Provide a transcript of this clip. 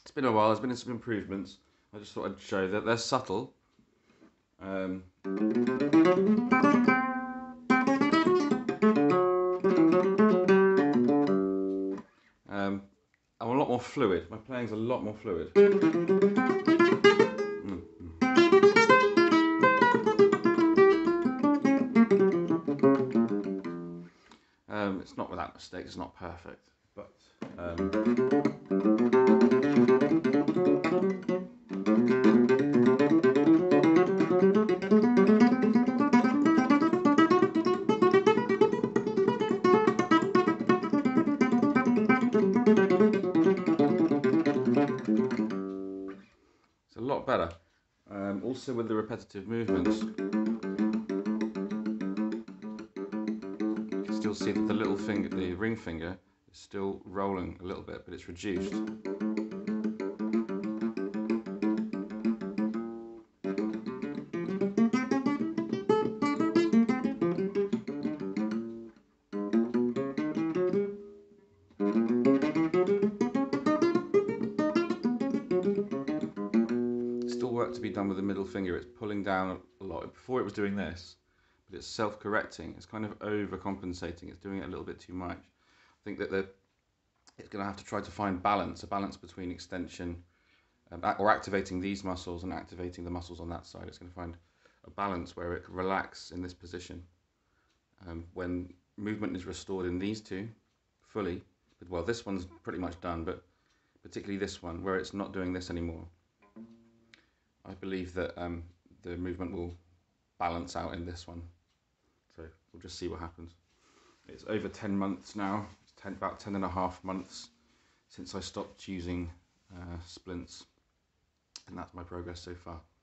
It's been a while, there's been some improvements. I just thought I'd show that they're subtle. I'm a lot more fluid. My playing's a lot more fluid. It's not without mistakes, it's not perfect, but it's a lot better. Also with the repetitive movements. You can still see that the little finger, the ring finger, is still rolling a little bit, but it's reduced. Still work to be done with the middle finger. It's pulling down a lot. Before it was doing this, but it's self-correcting. It's kind of overcompensating. It's doing it a little bit too much. I think that it's going to have to try to find balance, a balance between extension or activating these muscles and activating the muscles on that side. It's going to find a balance where it can relax in this position. When movement is restored in these two fully, well, this one's pretty much done, but particularly this one, where it's not doing this anymore, I believe that the movement will balance out in this one. So we'll just see what happens. It's over 10 months now. It's about 10 and a half months since I stopped using splints, and that's my progress so far.